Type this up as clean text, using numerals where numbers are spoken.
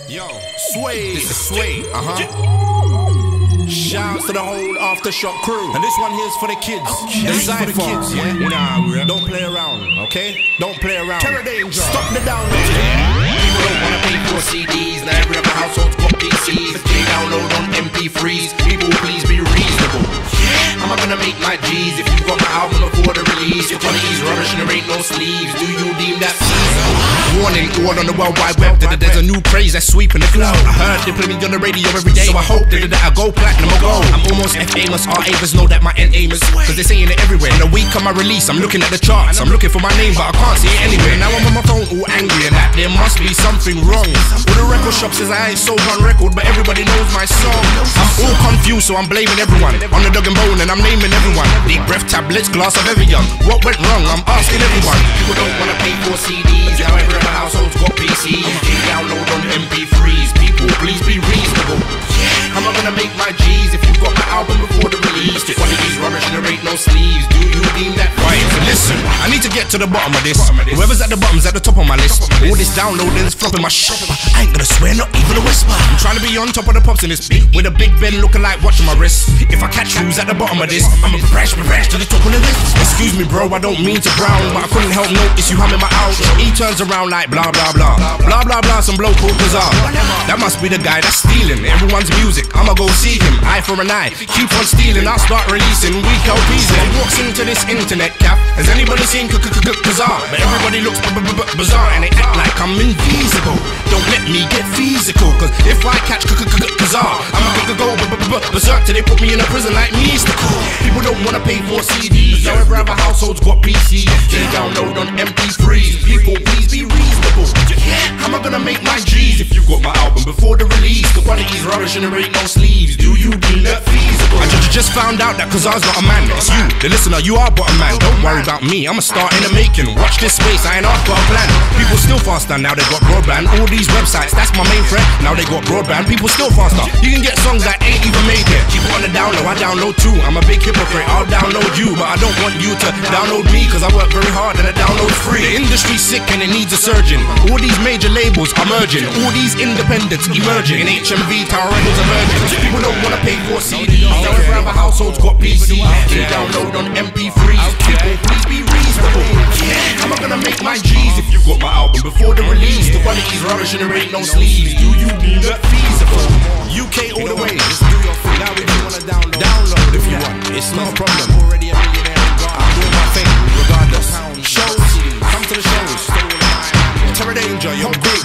Yo, Sway. This is Sway. Shouts to the whole Aftershock crew. And this one here's for the kids. Designed for the kids, yeah? Nah, don't play around, okay? Don't play around. Terror Danger. Stop the download. People don't wanna pay for CDs. Now every other household's got PCs. They download on MP3s. People, please be reasonable. How am I gonna make my G's if you got my album before the release? Your quality's rubbish and there ain't no sleeves. Do you deem that feasible? Warning, all on the World Wide Web that there's a new craze that's sweeping the cloud. I heard they play me on the radio every day, so I hope that I go platinum or gold. I'm almost F-famous, R-Avers know that my end aim is, cause they're saying it everywhere. In a week of my release, I'm looking at the charts, I'm looking for my name, but I can't see it anywhere. Now I'm on my phone all angry and that there must be something wrong. All the record shops says I ain't sold one record, but everybody knows my song. I'm all confused, so I'm blaming everyone. On the dog and bone and I'm naming everyone. Deep breath tablets, glass of Evian. What went wrong? I'm asking everyone. People don't wanna pay for CDs. Now every other household's got PCs. They download on MP3s. People, please be reasonable. How am I gonna make my G's if you got my album before the release? The quality's rubbish and there ain't no sleeves. Do you deem that right? Listen, I need to get to the bottom of this. Whoever's at the bottom's at the top of my list. All this downloading is flopping my shit. I ain't gonna swear, not even a whisper. I'm trying to be on top of the pops in this beat, with a big Ben looking like watching my wrist. If I catch who's at the bottom of this, I'ma crash to the top of the list. Excuse me, bro, I don't mean to brown, but I couldn't help notice you humming my ouch. He turns around like blah blah blah, blah blah blah. Some bloke called Bizarre. That must be the guy that's stealing everyone's music. I'ma go see him, eye for an eye. Keep on stealing, I'll start releasing weak LPs. Then walks into this internet cap. Has anybody seen Bizarre? But everybody looks bizarre and they act like I'm invisible. Don't let me get physical, cause if I catch Bizarre, I'ma go berserk till they put me in a prison like mystical. People don't wanna pay for CDs. Now every other household's got PCs. They download on MP3s. People, please be reasonable. How am I gonna make my G's if you got my album before the release? The quality's rubbish and there ain't no sleeves. Do you deem that feasible? I just found out that Bizarre's not a man. It's you, the listener, you are bottom man. Don't worry about me, I'm a star in the making. Watch this space, I ain't asked for a plan. People still faster, now they got broadband. All these websites, that's my main threat. Now they got broadband, people still faster. You can get songs that ain't even made yet. Keep on the download, I download too. I'm a big hypocrite, I'll download you, but I don't want you to download me, cause I work very hard and the download's free. The industry's sick and it needs a surgeon. All these major labels are merging. All these independents emerging. In HMV, Tower Records are merging. People don't wanna pay for CDs. Now every other household's got PCs. They download on MP3s. People, please be reasonable. How am I gonna make my G's if you got my album before the release? The quality's rubbish and there ain't no sleeves. Do you deem that feasible? UK all the way. Just do your thing. Now if you wanna download if you want. It's not a problem. Already a millionaire. I'm doing my thing regardless. Shows, come to the shows. Terror Danger, you're great.